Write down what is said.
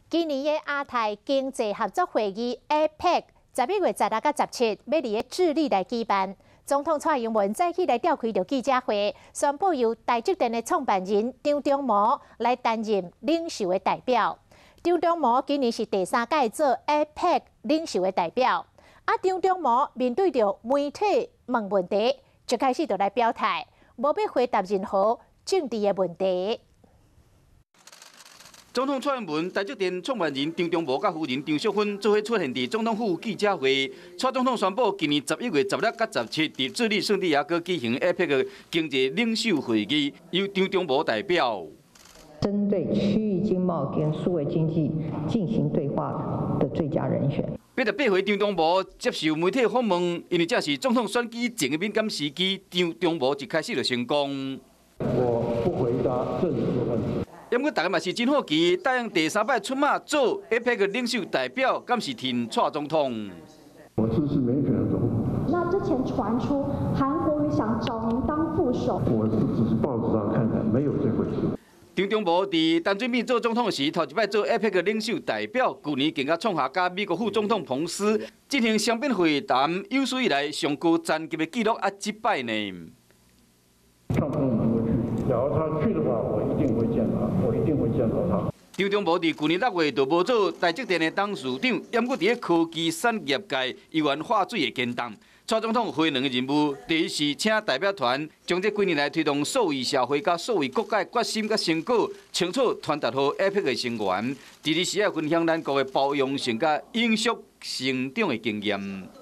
今年的亚太经济合作会议 APEC 11月16到17要伫智利来举办。总统蔡英文早起来召开记者会，宣布由台积电的创办人张忠谋来担任领袖的代表。张忠谋今年是第3届做 APEC 领袖的代表。张忠谋面对着媒体问问题，一开始就来表态，无要回答任何政治的问题。 总统蔡英文、台积电创办人张忠谋甲夫人张淑芬做伙出现伫总统府记者会。蔡总统宣布，今年11月16到17，伫智利圣地亚哥举行 APEC 经济领袖会议，由张忠谋代表。 针对区域经贸跟数位经济进行对话的最佳人选。 要来爬回张忠谋接受媒体访问，因为这是总统选举前的敏感时期，张忠谋一开始就成功。 我不回答政治问题。 因过大家嘛是真好奇，答应第3摆出马做 APEC 领袖代表，敢是挺蔡总统？ 我支持民选的总统。 那之前传出韩国瑜想找您当副手， 我是只是报纸上看的，没有这回事。 张忠谋伫陈水扁做总统时，头一摆做 APEC 领袖代表，去年更加创下甲美国副总统彭斯进行双边会谈有史以来上高层级的纪录，1摆呢。 上次我们会去，假如他去的话，我一定会见他。 我一定会见到他。 张忠谋伫去年6月就无做台积电的董事长，也过伫科技产业界油源化水的牵动。蔡总统回两个任务，第一是请代表团将这几年来推动数位社会甲数位国家决心甲成果，清楚传达予 APEC 的成员。第二是要分享咱国的包容性甲永续成长的经验。